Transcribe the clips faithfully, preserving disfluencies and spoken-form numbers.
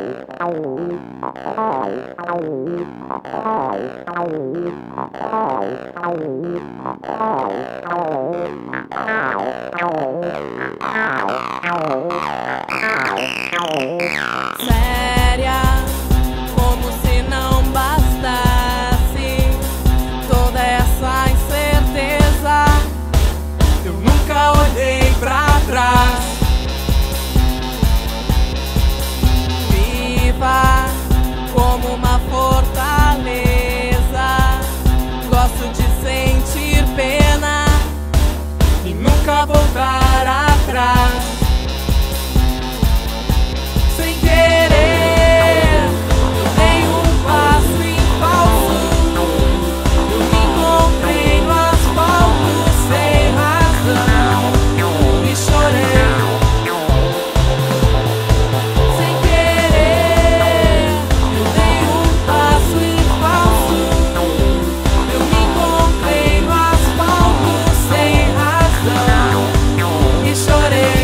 Séria, como se não bastasse toda essa incerteza, eu nunca olhei pra trás. Viva como uma fortaleza, gosto de sentir pena e nunca voltar atrás. Sem querer, eu dei um passo em falso, eu me encontrei no asfalto sem razão e chorei. Sem querer, eu dei um passo em falso, eu me encontrei no asfalto sem razão e chorei.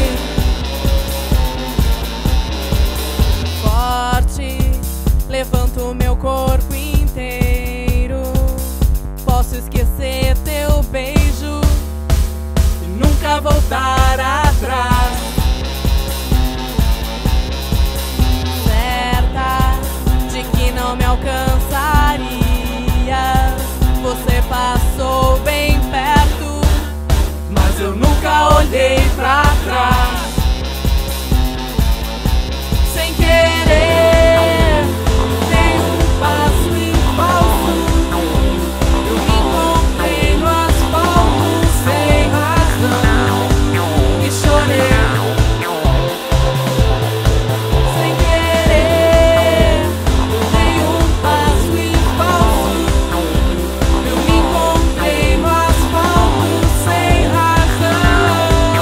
Forte, levanto meu corpo inteiro. Posso esquecer teu beijo e nunca voltar atrás. Certa de que não me alcançaria, você passou bem perto, mas eu nunca olhei pra trás. Sem querer, dei um passo em falso, eu me encontrei no asfalto sem razão e chorei. Sem querer, dei um passo em falso, eu me encontrei no asfalto sem razão.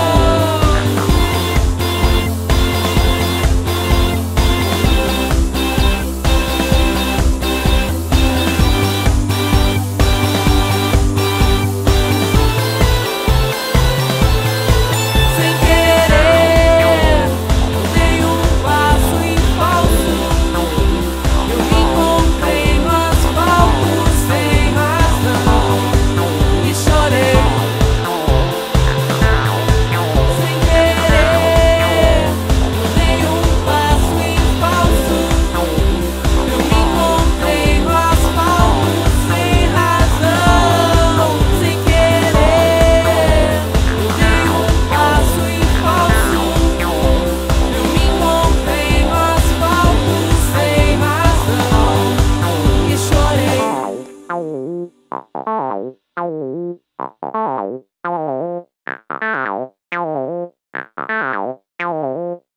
Sem querer, dei um passo em falso, eu me encontrei no asfalto sem razão e chorei. Sem querer, dei um passo em falso, eu me encontrei no asfalto sem razão. Sem querer, dei um passo em falso, eu me encontrei no asfalto sem razão e chorei.